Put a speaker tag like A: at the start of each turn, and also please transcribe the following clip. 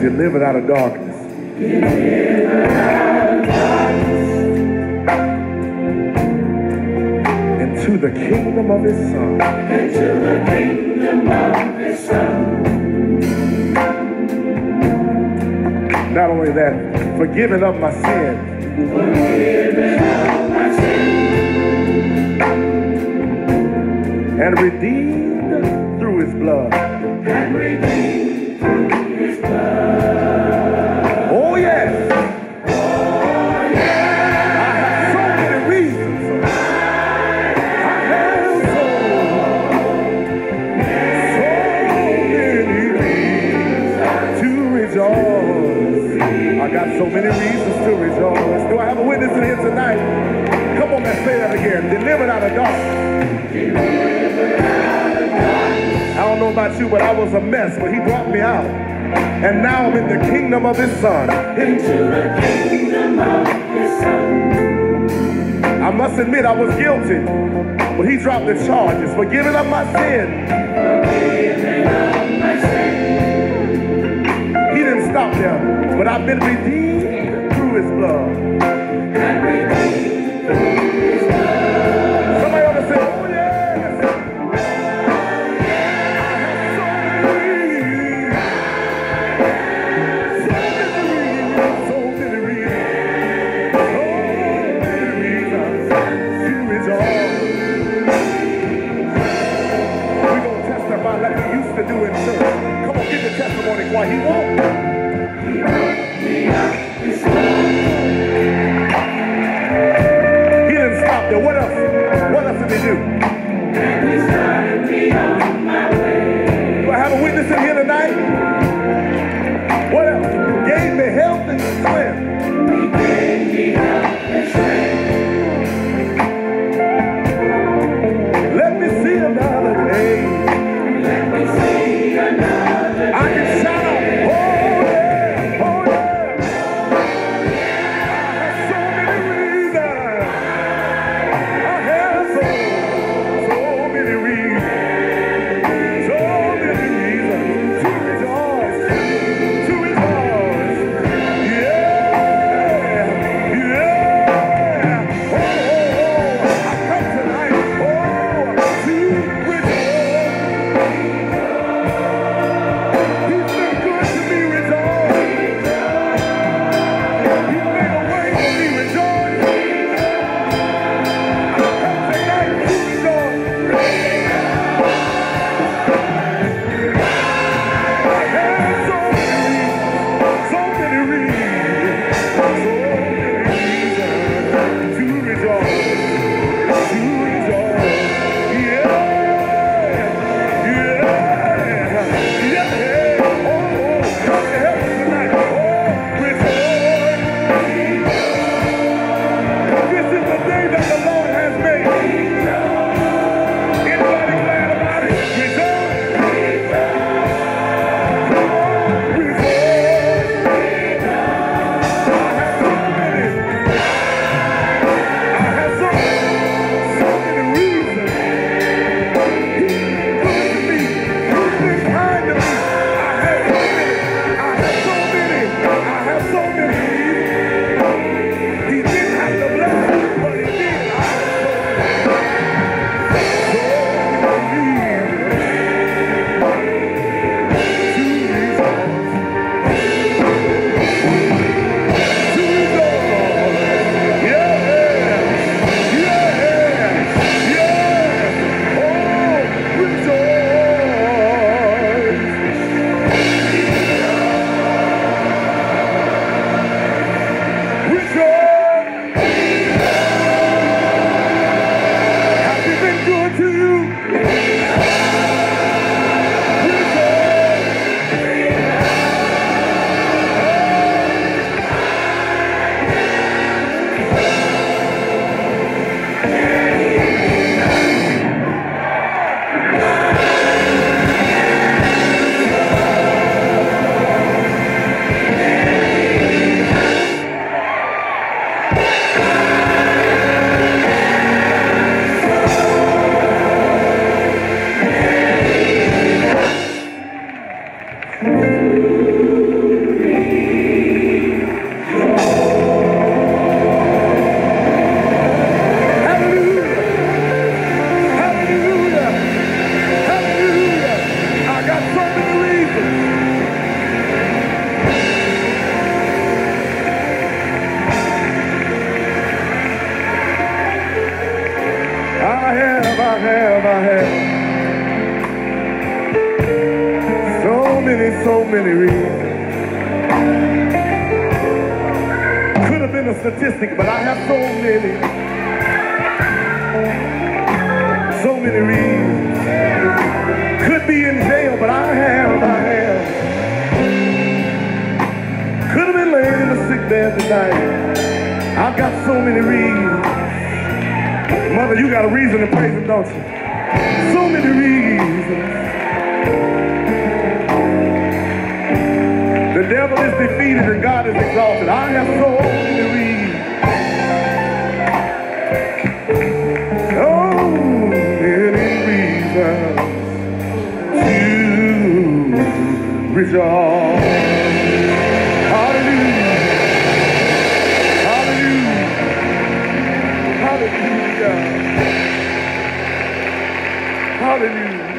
A: delivered out of darkness. Into the kingdom of his son. Into the kingdom of his son. Not only that, forgiven of my sins. Forgiven of my sins. And redeemed through his blood. And redeemed through his blood. Oh yes. Oh yeah. I have so many reasons. I have so many reasons to rejoice. I got so many reasons to rejoice. Do I have a witness in here tonight? Come on, let's say that again. Delivered out of darkness. I don't know about you, but I was a mess, but he brought me out. And now I'm in the kingdom of his son. Into the kingdom of his son. I must admit I was guilty, but he dropped the charges. Forgiven of my sin. Forgiven of my sin. He didn't stop there, but I've been redeemed through his blood. And redeemed through his blood. Somebody ought to say, oh yes. To do in church. Come on, give the testimony why he won't. He woke me up this morning. He didn't stop there. What else? What else did he do? And he started me on my way. Do I have a witness in here tonight? What else? Gave me health and strength. He gave me health and strength. Let me see another day. Let me see another day. I can shout out, oh yeah, oh yeah, oh yeah. I have so many reasons. I have so many reasons. So many reasons to rejoice. so many reasons. Could have been a statistic, but I have so many reasons. Could be in jail, but I have. Could have been laying in the sick bed tonight. I've got so many reasons. Mother, you got a reason to praise him, don't you? So many reasons. The devil is defeated and God is exalted. I have so many reasons. So many reasons to rejoice. Hallelujah. Hallelujah. Hallelujah. Hallelujah.